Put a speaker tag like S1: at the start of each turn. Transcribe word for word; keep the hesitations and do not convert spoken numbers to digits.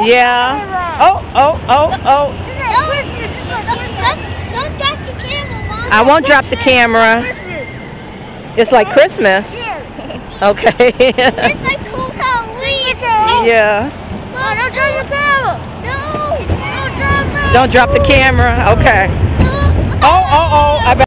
S1: Yeah. Oh, oh, oh, oh.
S2: Don't drop the camera, Mom.
S1: I won't drop the camera. It's like Christmas. Okay.
S2: It's like cool Halloween.
S1: Yeah.
S2: Mom, don't drop the camera. No. Don't drop it.
S1: Don't drop the camera. Okay. Oh, oh, oh. I bet